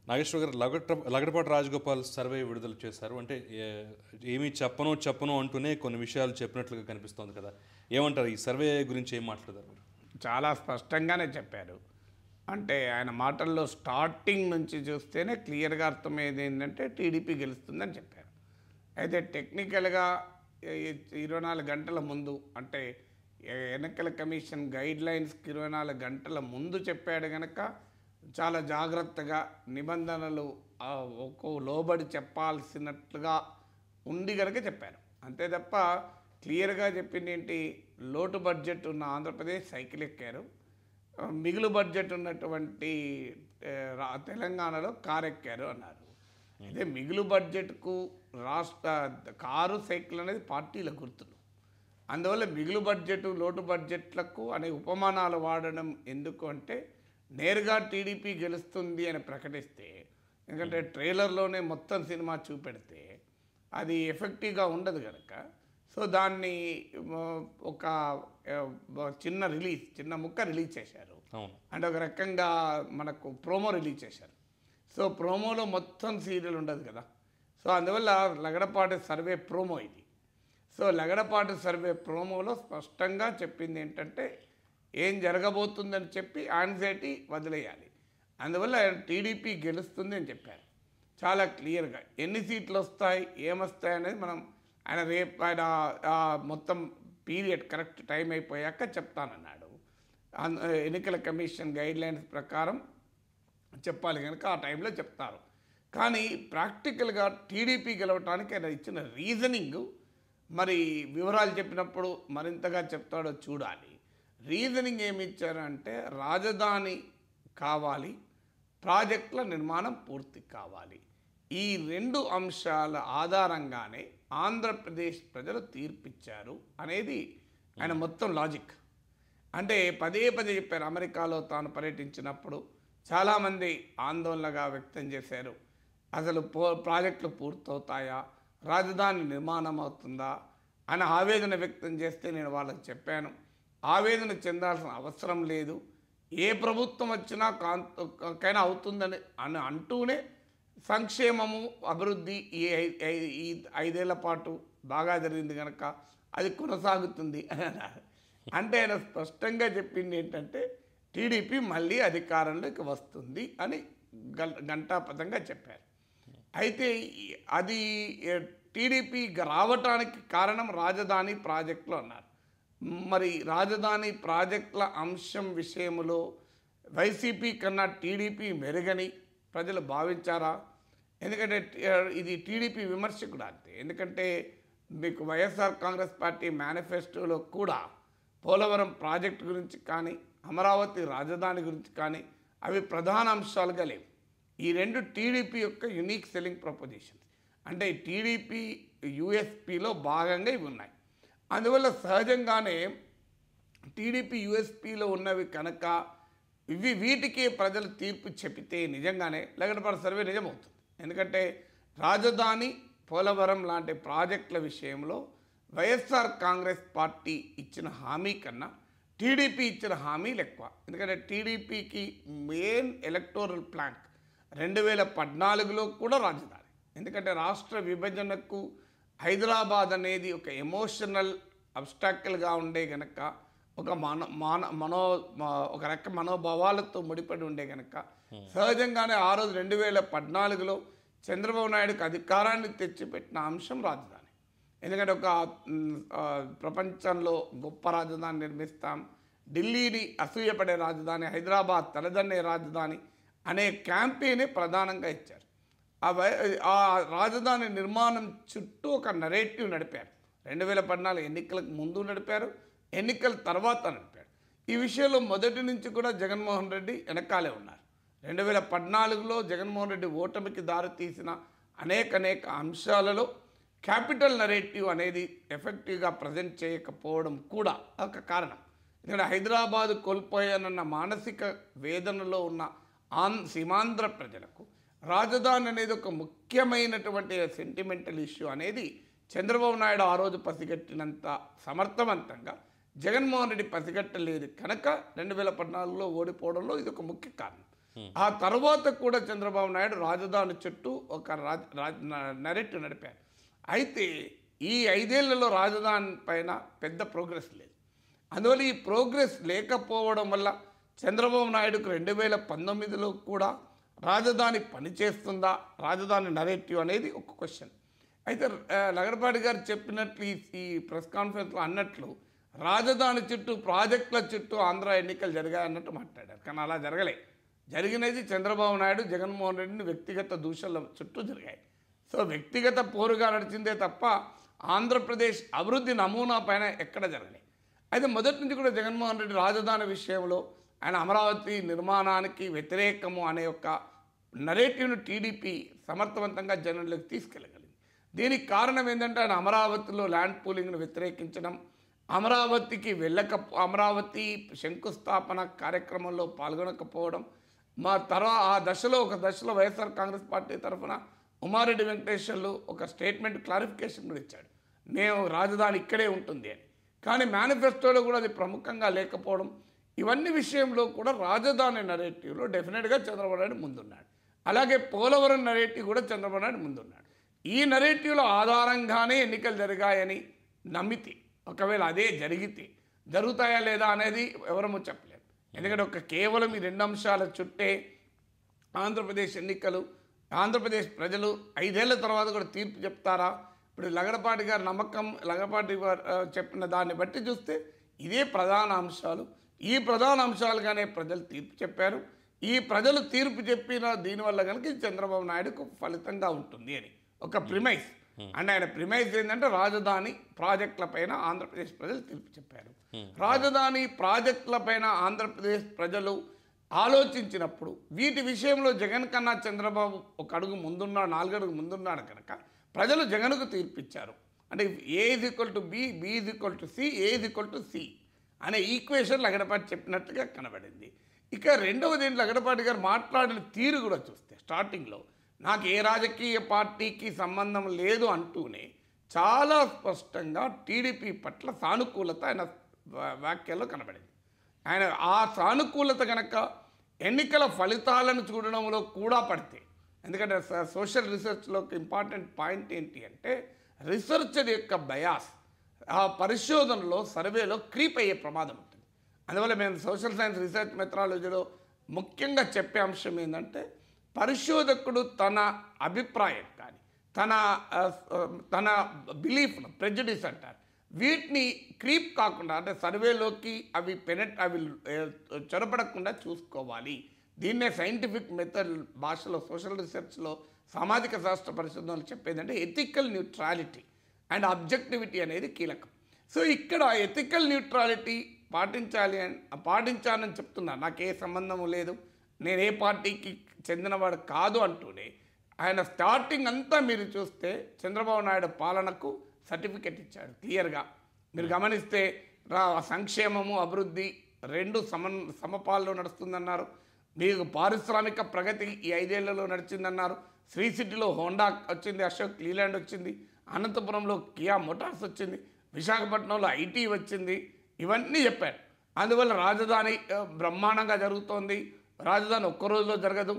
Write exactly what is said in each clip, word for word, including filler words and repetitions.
నాగేశ్వర్ గారు లగట లగడపాటి రాజగోపాల్ సర్వే విడుదల చేశారు. అంటే ఏమీ చెప్పను చెప్పను అంటూనే కొన్ని విషయాలు చెప్పినట్లుగా కనిపిస్తోంది కదా, ఏమంటారు? ఈ సర్వే గురించి ఏం మాట్లాడతారు మీరు? చాలా స్పష్టంగానే చెప్పారు. అంటే ఆయన మాటల్లో స్టార్టింగ్ నుంచి చూస్తేనే క్లియర్గా అర్థమయ్యేది ఏంటంటే టీడీపీ గెలుస్తుందని చెప్పారు. అయితే టెక్నికల్గా ఇరవై నాలుగు గంటల ముందు, అంటే ఎన్నికల కమిషన్ గైడ్ లైన్స్కి ఇరవై నాలుగు గంటల ముందు చెప్పాడు కనుక చాలా జాగ్రత్తగా నిబంధనలు ఒక్కో లోబడి చెప్పాల్సినట్లుగా ఉండి కనుక చెప్పారు. అంతే తప్ప క్లియర్గా చెప్పింది ఏంటి, లోటు బడ్జెట్ ఉన్న ఆంధ్రప్రదేశ్ సైకిల్ ఎక్కారు, మిగులు బడ్జెట్ ఉన్నటువంటి తెలంగాణలో కారు ఎక్కారు అన్నారు. అయితే మిగులు బడ్జెట్కు రాష్ట్ర కారు సైకిల్ అనేది పార్టీల గుర్తులు. అందువల్ల మిగులు బడ్జెట్ లోటు బడ్జెట్లకు అనే ఉపమానాలు వాడడం ఎందుకు అంటే, నేరుగా టీడీపీ గెలుస్తుంది అని ప్రకటిస్తే, ఎందుకంటే ట్రైలర్లోనే మొత్తం సినిమా చూపెడితే అది ఎఫెక్టివ్గా ఉండదు కనుక, సో దాన్ని ఒక చిన్న రిలీజ్ చిన్న ముక్క రిలీజ్ చేశారు. అంటే ఒక రకంగా మనకు ప్రోమో రిలీజ్ చేశారు. సో ప్రోమోలో మొత్తం సీరియల్ ఉండదు కదా, సో అందువల్ల లగడపాటి సర్వే ప్రోమో ఇది. సో లగడపాటి సర్వే ప్రోమోలో స్పష్టంగా చెప్పింది ఏంటంటే, ఏం జరగబోతుందని చెప్పి యాంగ్జైటీ వదిలేయాలి. అందువల్ల టీడీపీ గెలుస్తుంది అని చెప్పారు చాలా క్లియర్గా. ఎన్ని సీట్లు వస్తాయి, ఏమొస్తాయి అనేది మనం ఆయన రేపు ఆయన మొత్తం పీరియడ్ కరెక్ట్ టైం అయిపోయాక చెప్తానన్నాడు. ఎన్నికల కమిషన్ గైడ్ లైన్స్ ప్రకారం చెప్పాలి కనుక ఆ టైంలో చెప్తారు. కానీ ప్రాక్టికల్గా టీడీపీ గెలవటానికి ఆయన ఇచ్చిన రీజనింగ్, మరి వివరాలు చెప్పినప్పుడు మరింతగా చెప్తాడో చూడాలి. రీజనింగ్ ఏమి ఇచ్చారంటే, రాజధాని కావాలి, ప్రాజెక్టుల నిర్మాణం పూర్తి కావాలి, ఈ రెండు అంశాల ఆధారంగానే ఆంధ్రప్రదేశ్ ప్రజలు తీర్పిచ్చారు అనేది ఆయన మొత్తం లాజిక్. అంటే పదే పదే చెప్పారు. అమెరికాలో తాను పర్యటించినప్పుడు చాలామంది ఆందోళనగా వ్యక్తం చేశారు, అసలు పో ప్రాజెక్టులు పూర్తవుతాయా, రాజధాని నిర్మాణం అవుతుందా అని ఆవేదన వ్యక్తం చేస్తే నేను వాళ్ళకి చెప్పాను, ఆవేదన చెందాల్సిన అవసరం లేదు, ఏ ప్రభుత్వం వచ్చినా కాంతకైనా అవుతుందని అని అంటూనే సంక్షేమము అభివృద్ధి ఈ ఈ ఐదేళ్ల పాటు బాగా జరిగింది కనుక అది కొనసాగుతుంది అని అన్నారు. అంటే ఆయన స్పష్టంగా చెప్పింది ఏంటంటే, టీడీపీ మళ్ళీ అధికారంలోకి వస్తుంది అని గంటాపదంగా చెప్పారు. అయితే అది టీడీపీ రావటానికి కారణం రాజధాని ప్రాజెక్టులు అన్నారు. మరి రాజధాని ప్రాజెక్టుల అంశం విషయంలో వైసీపీ కన్నా టీడీపీ మెరుగని ప్రజలు భావించారా? ఎందుకంటే ఇది టీడీపీ విమర్శ కూడా అంతే. ఎందుకంటే మీకు వైఎస్ఆర్ కాంగ్రెస్ పార్టీ మేనిఫెస్టోలో కూడా పోలవరం ప్రాజెక్టు గురించి కానీ అమరావతి రాజధాని గురించి కానీ అవి ప్రధాన అంశాలుగా లేవు. ఈ రెండు టీడీపీ యొక్క యునిక్ సెల్లింగ్ ప్రపోజిషన్స్, అంటే టీడీపీ యూఎస్పీలో భాగంగా ఇవి ఉన్నాయి. అందువల్ల సహజంగానే టీడీపీ యూఎస్పీలో ఉన్నవి కనుక ఇవి వీటికి ప్రజలు తీర్పు చెబితే నిజంగానే లగడపాటి సర్వే నిజమవుతుంది. ఎందుకంటే రాజధాని, పోలవరం లాంటి ప్రాజెక్టుల విషయంలో వైఎస్ఆర్ కాంగ్రెస్ పార్టీ ఇచ్చిన హామీ కన్నా టీడీపీ ఇచ్చిన హామీలు ఎక్కువ. ఎందుకంటే టీడీపీకి మెయిన్ ఎలక్టోరల్ ప్లాన్ రెండు వేల పద్నాలుగులో కూడా రాజధాని. ఎందుకంటే రాష్ట్ర విభజనకు హైదరాబాద్ అనేది ఒక ఎమోషనల్ అబ్స్టాకిల్గా ఉండే కనుక, ఒక మన మాన మనో ఒక రక మనోభావాలతో ముడిపడి ఉండే కనుక సహజంగానే ఆ రోజు రెండు వేల పద్నాలుగులో చంద్రబాబు నాయుడుకి అధికారాన్ని తెచ్చిపెట్టిన అంశం రాజధాని. ఎందుకంటే ఒక ప్రపంచంలో గొప్ప రాజధాని నిర్మిస్తాం, ఢిల్లీని అసూయపడే రాజధాని, హైదరాబాద్ తలదన్నే రాజధాని అనే క్యాంపెయినే ప్రధానంగా ఇచ్చారు. ఆ రాజధాని నిర్మాణం చుట్టూ ఒక నరేటివ్ నడిపారు. రెండు వేల పద్నాలుగు ఎన్నికలకు ముందు నడిపారు, ఎన్నికల తర్వాత నడిపారు. ఈ విషయంలో మొదటి నుంచి కూడా జగన్మోహన్ రెడ్డి వెనకాలే ఉన్నారు. రెండు వేల పద్నాలుగులో జగన్మోహన్ రెడ్డి ఓటమికి దారితీసిన అనేక అనేక అంశాలలో క్యాపిటల్ నరేటివ్ అనేది ఎఫెక్టివ్గా ప్రజెంట్ చేయకపోవడం కూడా ఒక కారణం. ఎందుకంటే హైదరాబాద్ కోల్పోయానన్న మానసిక వేదనలో ఉన్న ఆన్ సీమాంధ్ర ప్రజలకు రాజధాని అనేది ఒక ముఖ్యమైనటువంటి సెంటిమెంటల్ ఇష్యూ అనేది చంద్రబాబు నాయుడు ఆ రోజు పసిగట్టినంత సమర్థవంతంగా జగన్మోహన్ రెడ్డి పసిగట్టలేదు కనుక రెండు వేల పద్నాలుగులో ఓడిపోవడంలో ఇది ఒక ముఖ్య కారణం. ఆ తర్వాత కూడా చంద్రబాబు నాయుడు రాజధాని చుట్టూ ఒక నరేటివ్ నడిపారు. అయితే ఈ ఐదేళ్లలో రాజధాని పైన పెద్ద ప్రోగ్రెస్ లేదు. అందువల్ల ఈ ప్రోగ్రెస్ లేకపోవడం వల్ల చంద్రబాబు నాయుడుకు రెండు వేల పంతొమ్మిదిలో కూడా రాజధాని పనిచేస్తుందా, రాజధాని నరేటివ్ అనేది ఒక క్వశ్చన్. అయితే లగడపాటి గారు చెప్పినట్లు ఈ ప్రెస్ కాన్ఫరెన్స్లో అన్నట్లు రాజధాని చుట్టూ ప్రాజెక్టుల చుట్టూ ఆంధ్ర ఎన్నికలు జరిగాయన్నట్టు మాట్లాడారు. కానీ అలా జరగలే. జరిగినది చంద్రబాబు నాయుడు జగన్మోహన్ రెడ్డిని వ్యక్తిగత దూషణల చుట్టూ జరిగాయి. సో వ్యక్తిగత పోరుగా నడిచిందే తప్ప ఆంధ్రప్రదేశ్ అభివృద్ధి నమూనా పైన ఎక్కడ జరగలే. అయితే మొదటి నుంచి కూడా జగన్మోహన్ రెడ్డి రాజధాని విషయంలో ఆయన అమరావతి నిర్మాణానికి వ్యతిరేకము అనే ఒక నరేటివ్ను టీడీపీ సమర్థవంతంగా జనంలోకి తీసుకెళ్ళగలిగింది. దీనికి కారణం ఏంటంటే ఆయన అమరావతిలో ల్యాండ్ పూలింగ్ను వ్యతిరేకించడం, అమరావతికి వెళ్ళక అమరావతి శంకుస్థాపన కార్యక్రమంలో పాల్గొనకపోవడం, మా తర్వాత ఆ దశలో ఒక దశలో వైఎస్ఆర్ కాంగ్రెస్ పార్టీ తరఫున ఉమారెడ్డి వెంకటేశ్వర్లు ఒక స్టేట్మెంట్ క్లారిఫికేషన్ కూడా ఇచ్చాడు, మేము రాజధాని ఇక్కడే ఉంటుంది అని. కానీ మేనిఫెస్టోలో కూడా అది ప్రముఖంగా లేకపోవడం, ఇవన్నీ విషయంలో కూడా రాజధాని నరేటివ్లో డెఫినెట్గా చంద్రబాబు నాయుడు ముందున్నాడు. అలాగే పోలవరం నరేటివ్ కూడా చంద్రబాబు నాయుడు ముందున్నాడు. ఈ నరేటివ్ల ఆధారంగానే ఎన్నికలు జరిగాయని నమ్మితే, ఒకవేళ అదే జరిగితే జరుగుతాయా లేదా అనేది ఎవరమో చెప్పలేరు. ఎందుకంటే ఒక కేవలం ఈ రెండు అంశాల చుట్టే ఆంధ్రప్రదేశ్ ఎన్నికలు, ఆంధ్రప్రదేశ్ ప్రజలు ఐదేళ్ల తర్వాత కూడా తీర్పు చెప్తారా? ఇప్పుడు లగడపాటి గారి నమ్మకం, లగడపాటి గారు చెప్పిన దాన్ని బట్టి చూస్తే ఇదే ప్రధాన అంశాలు. ఈ ప్రధాన అంశాలుగానే ప్రజలు తీర్పు చెప్పారు. ఈ ప్రజలు తీర్పు చెప్పిన దీనివల్ల కనుక చంద్రబాబు నాయుడుకు ఫలితంగా ఉంటుంది అని ఒక ప్రిమైస్. అంటే ఆయన ప్రిమైస్ ఏంటంటే రాజధాని ప్రాజెక్టుల పైన ఆంధ్రప్రదేశ్ ప్రజలు తీర్పు చెప్పారు. రాజధాని ప్రాజెక్టుల పైన ఆంధ్రప్రదేశ్ ప్రజలు ఆలోచించినప్పుడు వీటి విషయంలో జగన్ కన్నా చంద్రబాబు ఒక అడుగు ముందున్నాడు, నాలుగు అడుగు ముందున్నాడు కనుక ప్రజలు జగన్కు తీర్పిచ్చారు. అంటే A is equal to B, B is equal to C, A is equal to C అనే ఈక్వేషన్ లగడపాటి చెప్పినట్టుగా కనబడింది. ఇక రెండవది లగడపాటి గారు మాట్లాడిన తీరు కూడా చూస్తే స్టార్టింగ్లో నాకు ఏ రాజకీయ పార్టీకి సంబంధం లేదు అంటూనే చాలా స్పష్టంగా టీడీపీ పట్ల సానుకూలత ఆయన వ్యాఖ్యల్లో కనబడింది. ఆయన ఆ సానుకూలత కనుక ఎన్నికల ఫలితాలను చూడడంలో కూడా పడితే, ఎందుకంటే సోషల్ రీసెర్చ్లో ఇంపార్టెంట్ పాయింట్ ఏంటి అంటే రీసెర్చర్ యొక్క బయాస్ ఆ పరిశోధనలో సర్వేలో క్రీప్ అయ్యే ప్రమాదం ఉంటుంది. అందువల్ల మేము సోషల్ సైన్స్ రీసెర్చ్ మెథడాలజీలో ముఖ్యంగా చెప్పే అంశం ఏంటంటే పరిశోధకుడు తన అభిప్రాయం కానీ తన తన బిలీఫ్ను ప్రెజుడిస్ అంటారు, వీటిని క్రీప్ కాకుండా అంటే సర్వేలోకి అవి పెనెట్ అవి చొరబడకుండా చూసుకోవాలి. దీన్నే సైంటిఫిక్ మెథడ్ భాషలో సోషల్ రీసెర్చ్లో సామాజిక శాస్త్ర పరిశోధనలు చెప్పేదంటే ఎథికల్ న్యూట్రాలిటీ అండ్ అబ్జెక్టివిటీ అనేది కీలకం. సో ఇక్కడ ఎథికల్ న్యూట్రాలిటీ పాటించాలి అని పాటించాలని చెప్తున్నా, నాకు ఏ సంబంధము లేదు, నేను ఏ పార్టీకి చెందినవాడు కాదు అంటూనే ఆయన స్టార్టింగ్ అంతా మీరు చూస్తే చంద్రబాబు నాయుడు పాలనకు సర్టిఫికెట్ ఇచ్చాడు క్లియర్గా. మీరు గమనిస్తే రా సంక్షేమము అభివృద్ధి రెండు సమ సమపాల్లో నడుస్తుందన్నారు. మీకు పారిశ్రామిక ప్రగతి ఈ ఐదేళ్లలో నడిచిందన్నారు. శ్రీ సిటీలో హోండా వచ్చింది, అశోక్ లీలాండ్ వచ్చింది, అనంతపురంలో కియా మోటార్స్ వచ్చింది, విశాఖపట్నంలో ఐటీ వచ్చింది, ఇవన్నీ చెప్పారు. అందువల్ల రాజధాని బ్రహ్మాండంగా జరుగుతోంది, రాజధాని ఒక్క రోజులో జరగదు,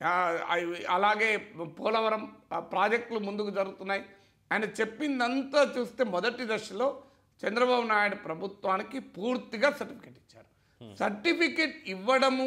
అలాగే పోలవరం ప్రాజెక్టులు ముందుకు జరుగుతున్నాయి. ఆయన చెప్పిందంతా చూస్తే మొదటి దశలో చంద్రబాబు నాయుడు ప్రభుత్వానికి పూర్తిగా సర్టిఫికెట్ ఇచ్చారు. సర్టిఫికెట్ ఇవ్వడము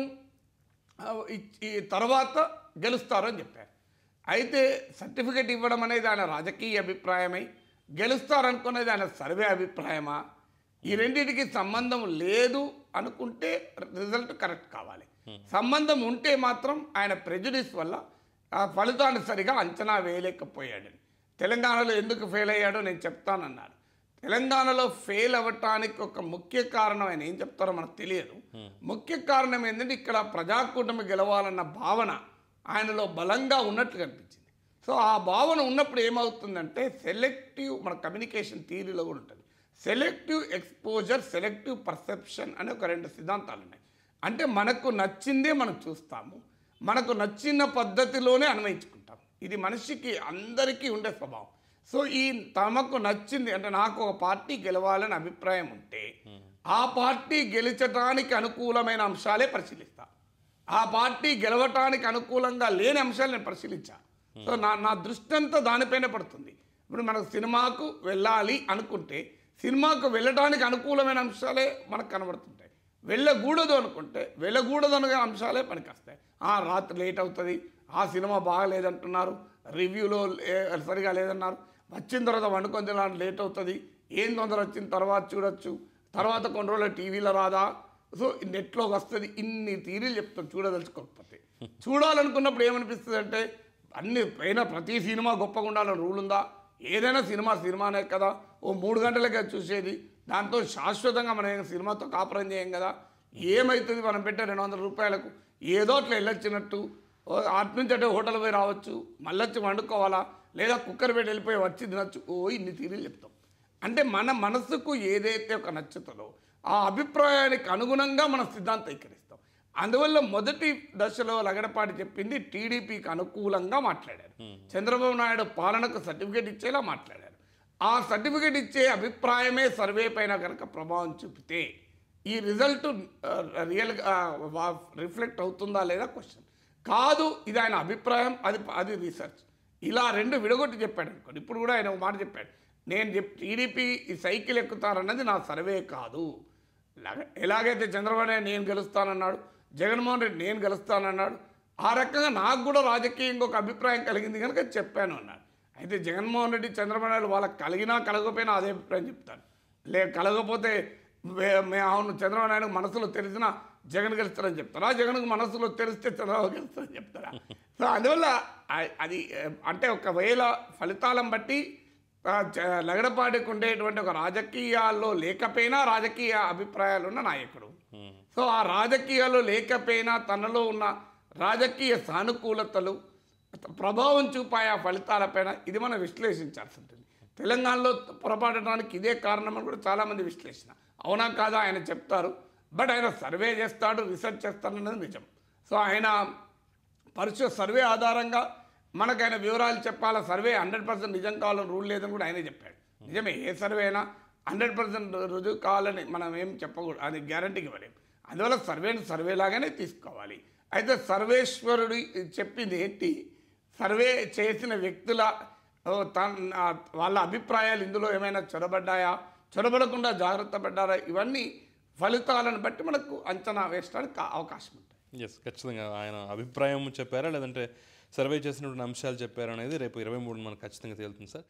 తర్వాత గెలుస్తారు అని చెప్పారు. అయితే సర్టిఫికెట్ ఇవ్వడం అనేది ఆయన రాజకీయ అభిప్రాయమై గెలుస్తారనుకునేది ఆయన సర్వే అభిప్రాయమా? ఈ రెండింటికి సంబంధం లేదు అనుకుంటే రిజల్ట్ కరెక్ట్ కావాలి. సంబంధం ఉంటే మాత్రం ఆయన ప్రెజుడిస్ వల్ల ఆ ఫలితాన్ని సరిగా అంచనా వేయలేకపోయాడని. తెలంగాణలో ఎందుకు ఫెయిల్ అయ్యాడో నేను చెప్తానన్నాడు. తెలంగాణలో ఫెయిల్ అవ్వటానికి ఒక ముఖ్య కారణం ఆయన ఏం చెప్తారో మనకు తెలియదు. ముఖ్య కారణం ఏంటంటే ఇక్కడ ప్రజాకూటమి గెలవాలన్న భావన ఆయనలో బలంగా ఉన్నట్లు కనిపించింది. సో ఆ భావన ఉన్నప్పుడు ఏమవుతుందంటే సెలెక్టివ్, మన కమ్యూనికేషన్ థియరీలో కూడా ఉంటుంది, సెలెక్టివ్ ఎక్స్పోజర్, సెలెక్టివ్ పర్సెప్షన్ అనే ఒక రెండు సిద్ధాంతాలు ఉన్నాయి. అంటే మనకు నచ్చిందే మనం చూస్తాము, మనకు నచ్చిన పద్ధతిలోనే అన్వయించుకుంటాం. ఇది మనిషికి అందరికీ ఉండే స్వభావం. సో ఈ తమకు నచ్చింది అంటే నాకు ఒక పార్టీ గెలవాలని అభిప్రాయం ఉంటే ఆ పార్టీ గెలిచడానికి అనుకూలమైన అంశాలే పరిశీలిస్తా. ఆ పార్టీ గెలవటానికి అనుకూలంగా లేని అంశాలు నేను పరిశీలించాను. సో నా నా దృష్టి అంతా దానిపైనే పడుతుంది. ఇప్పుడు మనకు సినిమాకు వెళ్ళాలి అనుకుంటే సినిమాకు వెళ్ళడానికి అనుకూలమైన అంశాలే మనకు కనబడుతుంటాయి. వెళ్ళకూడదు అనుకుంటే వెళ్ళకూడదు అనే అంశాలే పనికొస్తాయి. ఆ రాత్రి లేట్ అవుతుంది, ఆ సినిమా బాగాలేదంటున్నారు, రివ్యూలో సరిగా లేదన్నారు, వచ్చిన తర్వాత వండుకొని తినడానికి లేట్ అవుతుంది, ఏం తొందర వచ్చిన తర్వాత చూడొచ్చు, తర్వాత కొన్ని రోజులు టీవీలో రాదా, సో నెట్లోకి వస్తుంది, ఇన్ని థీరీలు చెప్తాం చూడదలుచుకోకపోతే. చూడాలనుకున్నప్పుడు ఏమనిపిస్తుంది అంటే అన్ని పైన ప్రతి సినిమా గొప్పగా ఉండాలని రూల్ ఉందా? ఏదైనా సినిమా సినిమానే కదా, ఓ మూడు గంటలకే చూసేది, దాంతో శాశ్వతంగా మనం సినిమాతో కాపురం చేయం కదా. ఏమవుతుంది మనం పెట్టే రెండు వందల రూపాయలకు ఏదో అట్లా వెళ్ళొచ్చినట్టు, అటు నుంచి అంటే హోటల్ పోయి రావచ్చు, మళ్ళీ వచ్చి వండుకోవాలా, లేదా కుక్కర్ పెట్టి వెళ్ళిపోయి వచ్చి తినచ్చు, ఓ ఇన్ని తీరీలు చెప్తాం. అంటే మన మనసుకు ఏదైతే ఒక నచ్చుతుందో ఆ అభిప్రాయానికి అనుగుణంగా మనం సిద్ధాంతీకరిస్తాం. అందువల్ల మొదటి దశలో లగడపాటి చెప్పింది టీడీపీకి అనుకూలంగా మాట్లాడారు. చంద్రబాబు నాయుడు పాలనకు సర్టిఫికేట్ ఇచ్చేలా మాట్లాడారు. ఆ సర్టిఫికేట్ ఇచ్చే అభిప్రాయమే సర్వే పైన కనుక ప్రభావం చూపితే ఈ రిజల్ట్ రియల్గా రిఫ్లెక్ట్ అవుతుందా లేదా క్వశ్చన్ కాదు. ఇది ఆయన అభిప్రాయం, అది అది రీసెర్చ్. ఇలా రెండు విడగొట్టి చెప్పాడు అనుకోండి. ఇప్పుడు కూడా ఆయన ఒక మాట చెప్పాడు, నేను చెప్ టీడీపీ ఈ సైకిల్ ఎక్కుతారన్నది నా సర్వే కాదు. ఎలాగైతే చంద్రబాబు నాయుడు నేను గెలుస్తానన్నాడు, జగన్మోహన్ రెడ్డి నేను గెలుస్తానన్నాడు, ఆ రకంగా నాకు కూడా రాజకీయంగా ఒక అభిప్రాయం కలిగింది కనుక చెప్పాను అన్నాడు. అయితే జగన్మోహన్ రెడ్డి చంద్రబాబు నాయుడు వాళ్ళకి కలిగినా కలగకపోయినా అదే అభిప్రాయం చెప్తాను. లే కలగకపోతే మే అవును చంద్రబాబు నాయుడు మనసులో తెలిసినా జగన్ గెలుస్తారని చెప్తారా, జగన్కు మనసులో తెలిస్తే చంద్రబాబు గెలుస్తారని చెప్తారా? సో అందువల్ల అది అంటే ఒకవేళ ఫలితాలను బట్టి లగడపాటికి ఉండేటువంటి ఒక రాజకీయాల్లో లేకపోయినా రాజకీయ అభిప్రాయాలు ఉన్న నాయకుడు. సో ఆ రాజకీయాల్లో లేకపోయినా తనలో ఉన్న రాజకీయ సానుకూలతలు ప్రభావం చూపాయి ఆ ఫలితాలపైన. ఇది మనం విశ్లేషించాల్సి ఉంటుంది. తెలంగాణలో పొరపాటడానికి ఇదే కారణం అని కూడా చాలామంది విశ్లేషణ. అవునా కాదా ఆయన చెప్తారు, బట్ ఆయన సర్వే చేస్తాడు, రీసెర్చ్ చేస్తాడన్నది నిజం. సో ఆయన పరిశు సర్వే ఆధారంగా మనకు ఆయన వివరాలు చెప్పాలా, సర్వే హండ్రెడ్ పర్సెంట్ నిజం కావాలని రూల్ లేదని కూడా ఆయనే చెప్పాడు. నిజమే, ఏ సర్వే అయినా హండ్రెడ్ పర్సెంట్ రుజువు కావాలని మనం ఏం చెప్పకూడదు, అది గ్యారంటీకి ఇవ్వలేము. అందువల్ల సర్వేని సర్వేలాగానే తీసుకోవాలి. అయితే సర్వేశ్వరుడు చెప్పింది ఏంటి, సర్వే చేసిన వ్యక్తుల తన వాళ్ళ అభిప్రాయాలు ఇందులో ఏమైనా చొరబడ్డాయా, చొరబడకుండా జాగ్రత్త పడ్డారా, ఇవన్నీ ఫలితాలను బట్టి మనకు అంచనా వేయడానికి అవకాశం ఉంటుంది. ఎస్, ఖచ్చితంగా ఆయన అభిప్రాయం చెప్పారా లేదంటే సర్వే చేసినటువంటి అంశాలు చెప్పారా అనేది రేపు ఇరవై మూడు మనకు ఖచ్చితంగా తేలుతుంది సార్.